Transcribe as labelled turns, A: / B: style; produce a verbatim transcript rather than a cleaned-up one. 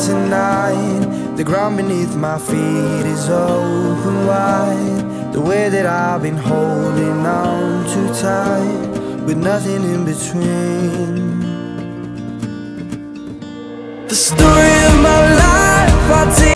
A: tonight. The ground beneath my feet is open wide. The way that I've been holding on too tight, with nothing in between. The story